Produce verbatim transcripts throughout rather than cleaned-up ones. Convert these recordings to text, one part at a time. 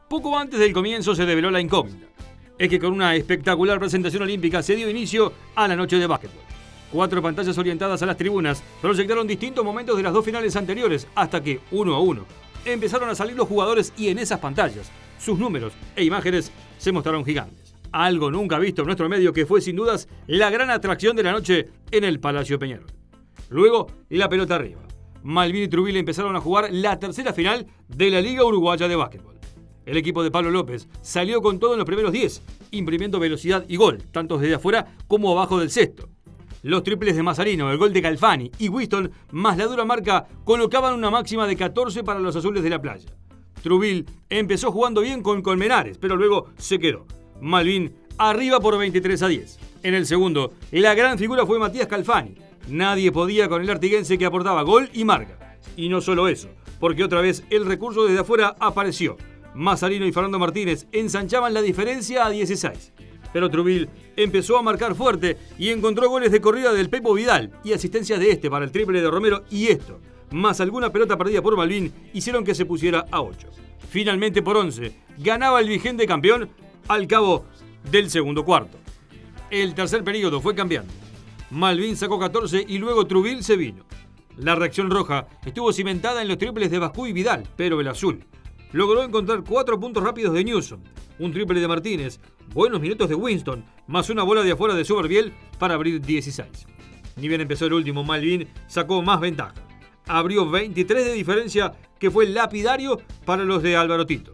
Poco antes del comienzo se develó la incógnita. Es que con una espectacular presentación olímpica se dio inicio a la noche de básquetbol. Cuatro pantallas orientadas a las tribunas proyectaron distintos momentos de las dos finales anteriores hasta que, uno a uno, empezaron a salir los jugadores y en esas pantallas, sus números e imágenes se mostraron gigantes. Algo nunca visto en nuestro medio que fue sin dudas la gran atracción de la noche en el Palacio Peñarol. Luego, la pelota arriba. Malvin y Trubil empezaron a jugar la tercera final de la Liga Uruguaya de Básquetbol. El equipo de Pablo López salió con todo en los primeros diez, imprimiendo velocidad y gol, tanto desde afuera como abajo del cesto. Los triples de Mazzarino, el gol de Calfani y Winston, más la dura marca, colocaban una máxima de catorce para los azules de la playa. Trubil empezó jugando bien con Colmenares, pero luego se quedó. Malvin arriba por veintitrés a diez. En el segundo, la gran figura fue Matías Calfani. Nadie podía con el artiguense que aportaba gol y marca. Y no solo eso, porque otra vez el recurso desde afuera apareció. Mazzarino y Fernando Martínez ensanchaban la diferencia a dieciséis. Pero Trubil empezó a marcar fuerte y encontró goles de corrida del Pepo Vidal y asistencias de este para el triple de Romero, y esto, más alguna pelota perdida por Malvin, hicieron que se pusiera a ocho. Finalmente por once, ganaba el vigente campeón al cabo del segundo cuarto. El tercer periodo fue cambiando. Malvin sacó catorce y luego Trubil se vino. La reacción roja estuvo cimentada en los triples de Bascú y Vidal, pero el azul logró encontrar cuatro puntos rápidos de Newsom, un triple de Martínez, buenos minutos de Winston, más una bola de afuera de Soberbiel para abrir dieciséis. Ni bien empezó el último, Malvin sacó más ventaja. Abrió veintitrés de diferencia, que fue lapidario para los de Álvaro Tito.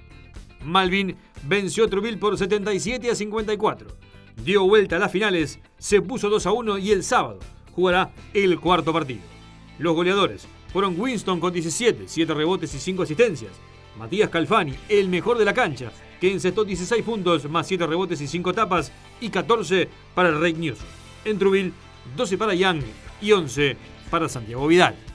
Malvin venció a Trubil por setenta y siete a cincuenta y cuatro. Dio vuelta a las finales, se puso dos a uno y el sábado jugará el cuarto partido. Los goleadores fueron Winston con diecisiete, siete rebotes y cinco asistencias. Matías Calfani, el mejor de la cancha, que encestó dieciséis puntos más siete rebotes y cinco tapas, y catorce para el Rey Newsom. En Trubil, doce para Young y once para Santiago Vidal.